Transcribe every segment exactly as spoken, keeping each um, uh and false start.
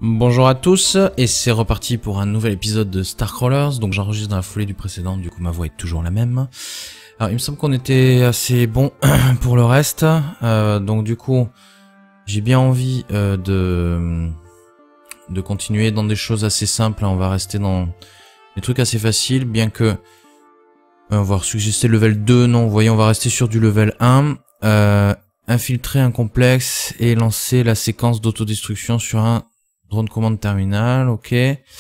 Bonjour à tous, et c'est reparti pour un nouvel épisode de Starcrawlers. Donc j'enregistre dans la foulée du précédent, du coup ma voix est toujours la même. Alors il me semble qu'on était assez bon pour le reste, euh, donc du coup j'ai bien envie euh, de de continuer dans des choses assez simples. On va rester dans des trucs assez faciles, bien que euh, on va suggester le level deux, non, vous voyez, on va rester sur du level un. Euh, infiltrer un complexe et lancer la séquence d'autodestruction sur un drone commande terminal, ok.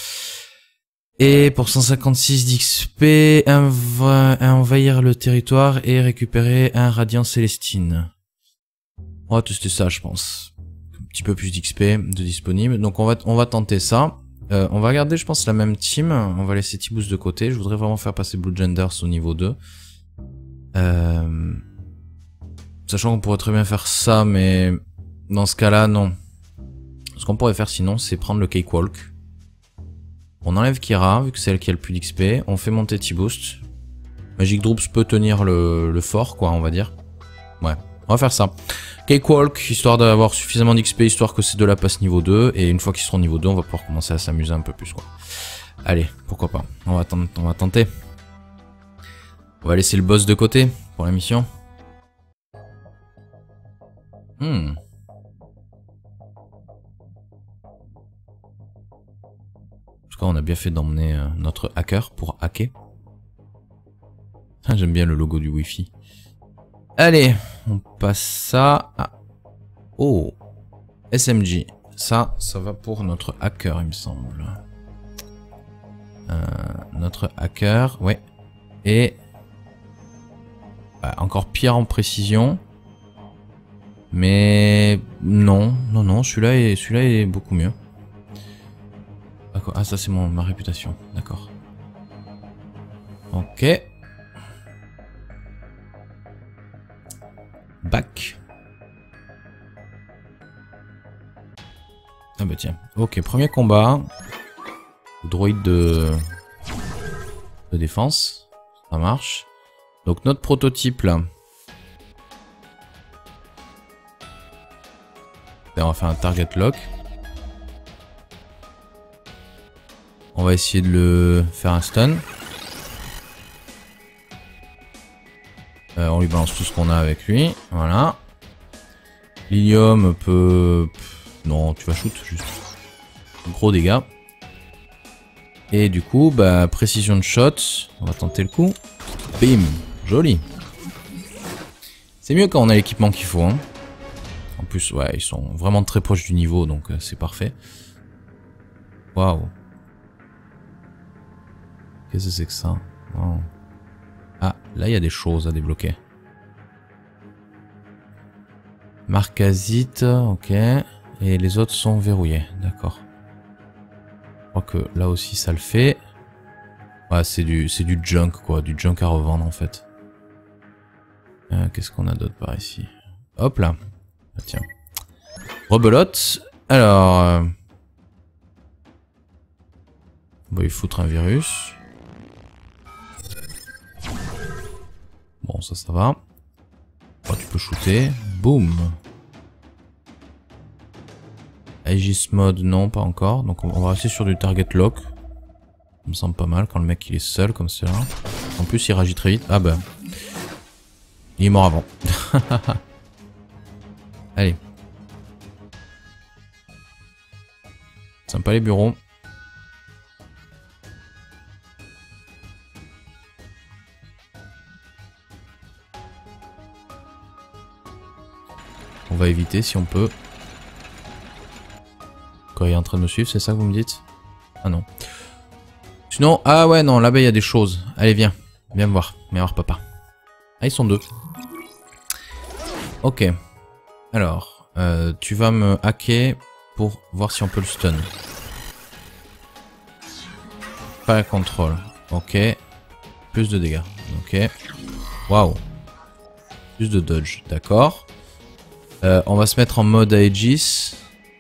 Et pour cent cinquante-six d'X P, env envahir le territoire et récupérer un radiant célestine. On va tester ça, je pense. Un petit peu plus d'X P de disponible. Donc on va, on va tenter ça. Euh, on va garder, je pense, la même team. On va laisser T-Boost de côté. Je voudrais vraiment faire passer Blue Genders au niveau deux. Euh... Sachant qu'on pourrait très bien faire ça, mais dans ce cas-là, non. Ce qu'on pourrait faire sinon, c'est prendre le Cakewalk. On enlève Kira, vu que c'est elle qui a le plus d'X P. On fait monter T-Boost. Magic Droops peut tenir le, le fort, quoi, on va dire. Ouais, on va faire ça. Cakewalk, histoire d'avoir suffisamment d'X P, histoire que ces deux-là passent niveau deux. Et une fois qu'ils seront niveau deux, on va pouvoir commencer à s'amuser un peu plus, quoi. Allez, pourquoi pas. On va, on va tenter. On va laisser le boss de côté pour la mission. Hmm. En tout cas, on a bien fait d'emmener euh, notre hacker pour hacker. Ah, j'aime bien le logo du Wi-Fi. Allez, on passe ça à... Oh, S M G. Ça, ça va pour notre hacker, il me semble. Euh, notre hacker, ouais. Et... Bah, encore pire en précision. Mais... Non, non, non, celui-là est, celui-là est beaucoup mieux. Ah, ça c'est mon ma réputation, d'accord. Ok. Back. Ah bah tiens. Ok, premier combat. Droïde de... de défense. Ça marche. Donc notre prototype là. Là, on va faire un target lock. On va essayer de le faire un stun. Euh, on lui balance tout ce qu'on a avec lui. Voilà. L'Ilium peut... Non, tu vas shoot juste. Gros dégâts. Et du coup, bah, précision de shot. On va tenter le coup. Bim. Joli. C'est mieux quand on a l'équipement qu'il faut, hein. En plus, ouais, ils sont vraiment très proches du niveau, donc euh, c'est parfait. Waouh. Qu'est-ce que c'est que ça? Wow. Ah, là il y a des choses à débloquer. Marcasite, ok. Et les autres sont verrouillés, d'accord. Je crois que là aussi ça le fait. Ouais, c'est du, c'est du junk quoi, du junk à revendre en fait. Euh, Qu'est-ce qu'on a d'autre par ici? Hop là. Ah, tiens. Rebelote. Alors... Euh... On va lui foutre un virus. Bon, ça, ça va. Oh, tu peux shooter. Boum. Aegis mode, non, pas encore. Donc, on va rester sur du target lock. Ça me semble pas mal quand le mec il est seul comme ça. En plus, il réagit très vite. Ah bah. Il est mort avant. Allez. Sympa les bureaux. On va éviter si on peut. Quand il est en train de me suivre, c'est ça que vous me dites? Ah non. Sinon, ah ouais, non, là-bas il y a des choses. Allez, viens. Viens me voir. Viens voir papa. Ah, ils sont deux. Ok. Alors, euh, tu vas me hacker pour voir si on peut le stun. Pas contrôle. Ok. Plus de dégâts. Ok. Waouh. Plus de dodge. D'accord. Euh, on va se mettre en mode Aegis.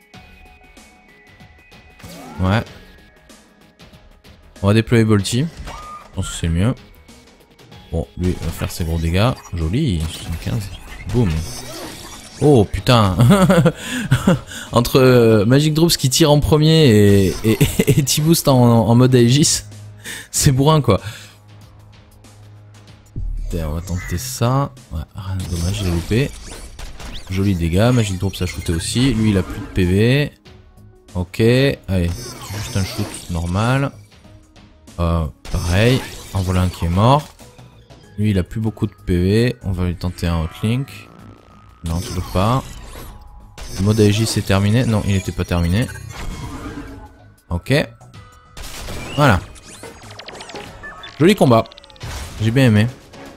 Ouais. On va déployer Bolty. Je pense que c'est mieux. Bon, lui va faire ses gros dégâts. Joli. soixante-quinze. Boum. Oh putain. Entre euh, Magic Drops qui tire en premier et, et, et T-Boost en, en mode Aegis, c'est bourrin quoi. On va tenter ça. Ouais, rien de dommage, j'ai loupé. Joli dégâts, Magic Drops a shooté aussi. Lui il a plus de P V. Ok, allez, juste un shoot normal. Euh, pareil, en voilà un qui est mort. Lui il a plus beaucoup de P V. On va lui tenter un hotlink. Non, toujours pas. Le mode Aegis est terminé. Non, il n'était pas terminé. Ok. Voilà. Joli combat. J'ai bien aimé.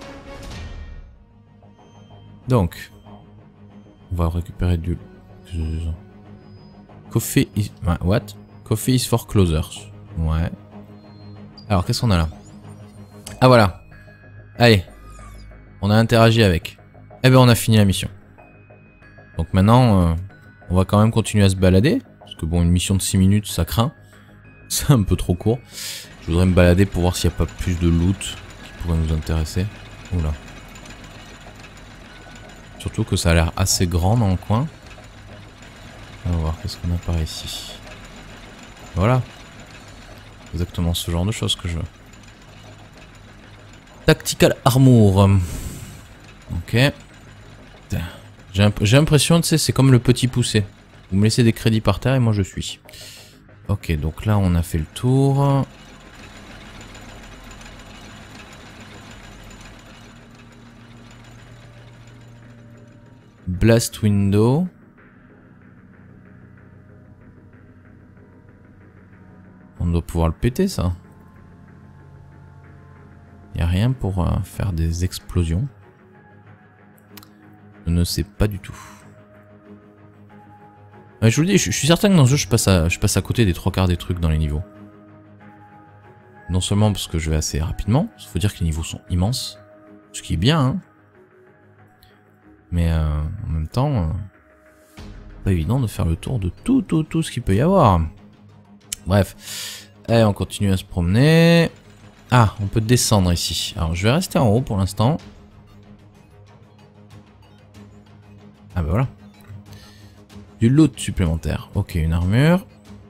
Donc. On va récupérer du... Coffee is... What? Coffee is for closers. Ouais. Alors, qu'est-ce qu'on a là? Ah, voilà. Allez. On a interagi avec. Eh ben, on a fini la mission. Donc maintenant, euh, on va quand même continuer à se balader. Parce que bon, une mission de six minutes, ça craint. C'est un peu trop court. Je voudrais me balader pour voir s'il n'y a pas plus de loot qui pourrait nous intéresser. Oula. Surtout que ça a l'air assez grand dans le coin. On va voir qu'est-ce qu'on a par ici. Voilà. Exactement ce genre de choses que je veux. Tactical Armor. Ok. J'ai l'impression, tu sais, c'est comme le petit poussé. Vous me laissez des crédits par terre et moi je suis. Ok, donc là on a fait le tour. Blast window. On doit pouvoir le péter ça. Il n'y a rien pour euh, faire des explosions. Je ne sais pas du tout. Ouais, je vous le dis, je, je suis certain que dans ce jeu, je passe, à, je passe à côté des trois quarts des trucs dans les niveaux. Non seulement parce que je vais assez rapidement, il faut dire que les niveaux sont immenses. Ce qui est bien, hein. Mais euh, en même temps, euh, pas évident de faire le tour de tout, tout, tout ce qu'il peut y avoir. Bref. Allez, on continue à se promener. Ah, on peut descendre ici. Alors, je vais rester en haut pour l'instant. Ah bah voilà. Du loot supplémentaire. Ok, une armure.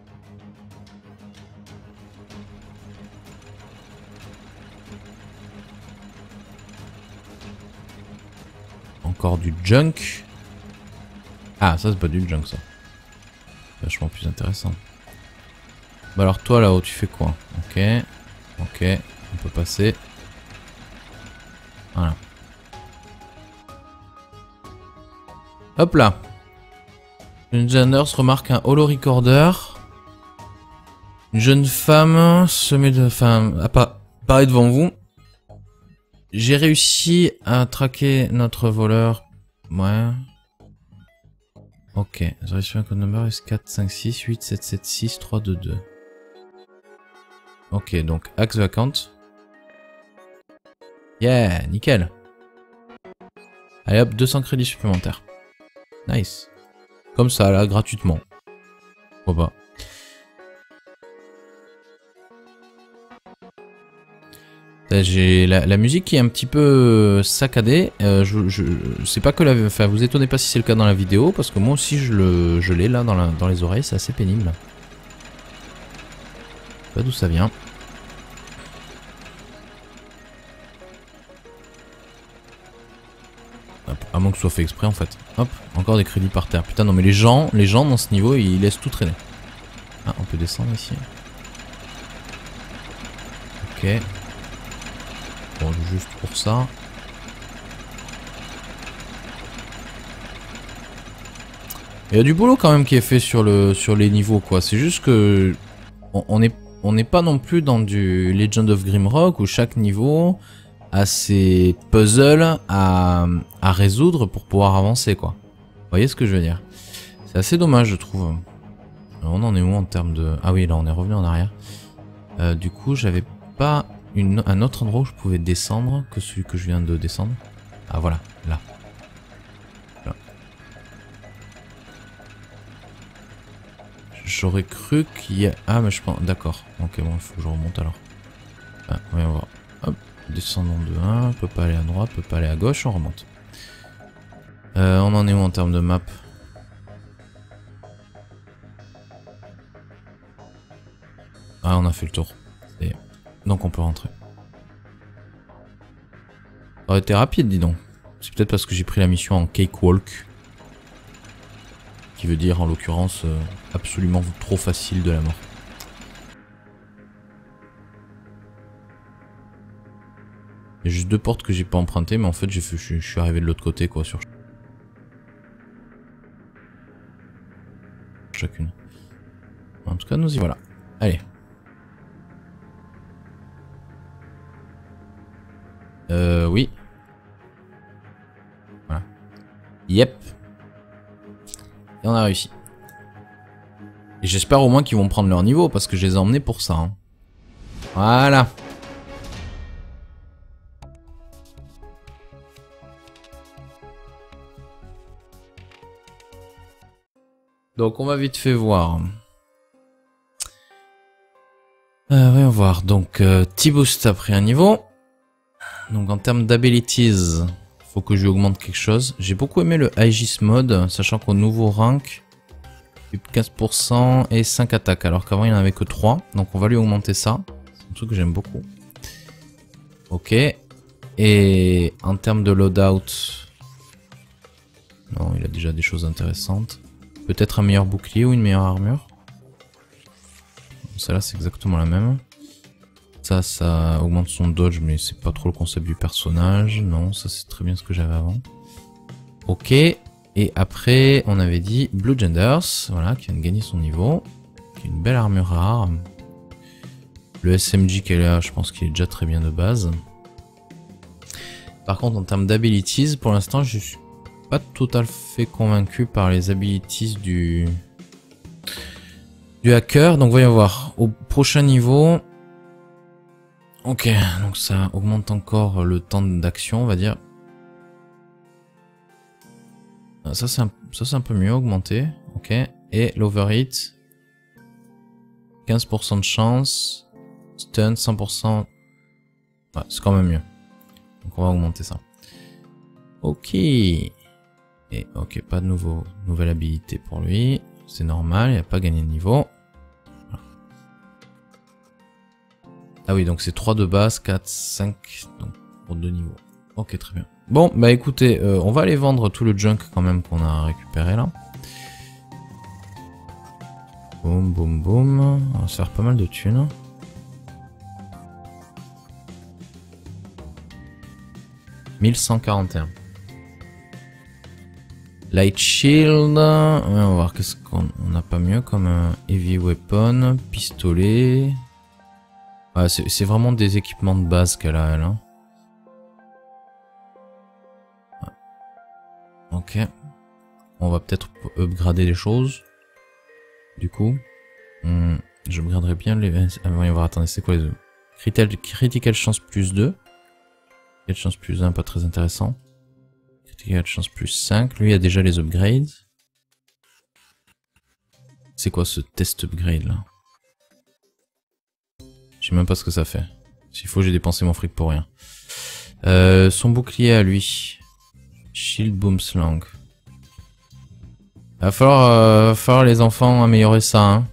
Encore du junk. Ah, ça c'est pas du junk ça. Vachement plus intéressant. Bah alors toi là-haut, tu fais quoi? Ok. Ok, on peut passer. Voilà. Hop là. Une jeune nurse remarque un holo recorder. Une jeune femme se met de... Enfin, apparaît devant vous. J'ai réussi à traquer notre voleur. Ouais. Ok. J'ai reçu un code number S quatre cinq six huit sept sept six trois deux deux. Ok, donc axe vacant. Yeah, nickel. Allez hop, deux cents crédits supplémentaires. Nice. Comme ça, là, gratuitement. Pourquoi pas. J'ai la, la musique qui est un petit peu saccadée. Euh, je, je, je sais pas que la... Enfin, vous étonnez pas si c'est le cas dans la vidéo, parce que moi aussi je le, je l'ai là dans, la, dans les oreilles, c'est assez pénible. Je sais pas d'où ça vient. À moins que ce soit fait exprès en fait. Hop, encore des crédits par terre. Putain non mais les gens, les gens dans ce niveau ils laissent tout traîner. Ah on peut descendre ici. Ok. Bon juste pour ça. Il y a du boulot quand même qui est fait sur le sur les niveaux quoi. C'est juste que on, on est on n'est pas non plus dans du Legend of Grimrock où chaque niveau a ses puzzles à, à résoudre pour pouvoir avancer quoi. Vous voyez ce que je veux dire? C'est assez dommage je trouve. Alors, on en est où en termes de... Ah oui là on est revenu en arrière. Euh, du coup j'avais pas une, un autre endroit où je pouvais descendre que celui que je viens de descendre. Ah voilà, là. Là. J'aurais cru qu'il y a... Ah mais je pense... D'accord. Ok bon il faut que je remonte alors. Ah, oui, on va... Hop. Descendons de un, peut pas aller à droite, peut pas aller à gauche, on remonte. Euh, on en est où en termes de map? Ah, on a fait le tour. Et donc on peut rentrer. Ça aurait été rapide, dis donc. C'est peut-être parce que j'ai pris la mission en cakewalk. Qui veut dire en l'occurrence euh, absolument trop facile de la mort. Il y a juste deux portes que j'ai pas empruntées, mais en fait j'ai fait, je, je suis arrivé de l'autre côté quoi sur chacune. En tout cas nous y voilà. Allez. Euh oui. Voilà. Yep. Et on a réussi. Et j'espère au moins qu'ils vont prendre leur niveau parce que je les ai emmenés pour ça. Hein. Voilà. Donc on va vite fait voir. Euh, voyons voir. Donc euh, T-Boost a pris un niveau. Donc en termes d'abilities, faut que je lui augmente quelque chose. J'ai beaucoup aimé le Aegis mode, sachant qu'au nouveau rank, quinze pour cent et cinq attaques, alors qu'avant il n'y en avait que trois. Donc on va lui augmenter ça. C'est un truc que j'aime beaucoup. Ok. Et en termes de loadout, non, il a déjà des choses intéressantes. Peut-être un meilleur bouclier ou une meilleure armure. Celle-là c'est exactement la même. Ça, ça augmente son dodge, mais c'est pas trop le concept du personnage. Non, ça c'est très bien ce que j'avais avant. Ok. Et après, on avait dit Blue Genders, voilà, qui vient de gagner son niveau. Qui a une belle armure rare. Le S M G qu'elle a, je pense qu'il est déjà très bien de base. Par contre, en termes d'abilities, pour l'instant, je suis pas tout à fait convaincu par les abilities du... du hacker. Donc voyons voir. Au prochain niveau... Ok, donc ça augmente encore le temps d'action, on va dire. Ça c'est un, ça c'est un peu mieux augmenté. Ok. Et l'overhit. quinze pour cent de chance. Stun, cent pour cent. Ouais, c'est quand même mieux. Donc on va augmenter ça. Ok. Et ok, pas de nouveau, nouvelle habilité pour lui. C'est normal, il n'a pas gagné de niveau. Voilà. Ah oui, donc c'est trois de base, quatre, cinq, donc pour deux niveaux. Ok, très bien. Bon, bah écoutez, euh, on va aller vendre tout le junk quand même qu'on a récupéré là. Boum, boum, boum. On va se faire pas mal de thunes. mille cent quarante et un. Light Shield. Ouais, on va voir qu'est-ce qu'on n'a pas mieux comme un Heavy Weapon, pistolet. Ouais, c'est vraiment des équipements de base qu'elle a, elle. Hein. Ouais. Ok. On va peut-être upgrader les choses. Du coup. Hmm, je upgraderai bien les... Ah, voyons voir, attendez, c'est quoi les... Critical, critical chance plus deux. Critical chance plus un, pas très intéressant. Critical chance plus cinq. Lui, il a déjà les upgrades. C'est quoi ce test upgrade là? Je sais même pas ce que ça fait. S'il faut, j'ai dépensé mon fric pour rien. Euh, son bouclier à lui. Shield Boom Slang. Va falloir, euh, va falloir les enfants améliorer ça. Hein.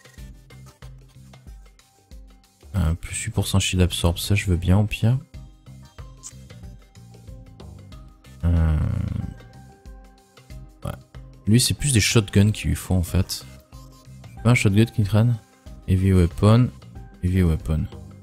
Euh, plus huit pour cent shield absorbe, ça je veux bien au pire. Euh... Ouais. Lui c'est plus des shotguns qu'il lui faut en fait. Pas un shotgun qui traîne. Heavy weapon. Heavy weapon.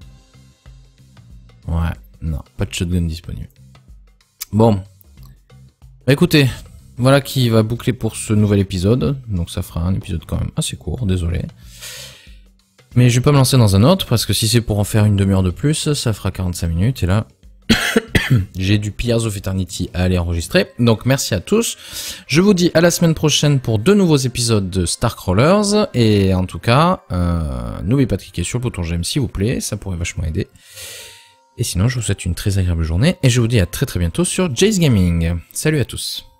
Ouais, non, pas de shotgun disponible. Bon. Bah écoutez, voilà qui va boucler pour ce nouvel épisode. Donc ça fera un épisode quand même assez court, désolé. Mais je vais pas me lancer dans un autre, parce que si c'est pour en faire une demi-heure de plus, ça fera quarante-cinq minutes, et là... j'ai du Pillars of Eternity à aller enregistrer. Donc merci à tous. Je vous dis à la semaine prochaine pour deux nouveaux épisodes de Starcrawlers. Et en tout cas, euh, n'oubliez pas de cliquer sur le bouton j'aime s'il vous plaît. Ça pourrait vachement aider. Et sinon, je vous souhaite une très agréable journée. Et je vous dis à très très bientôt sur Jay's Gaming. Salut à tous.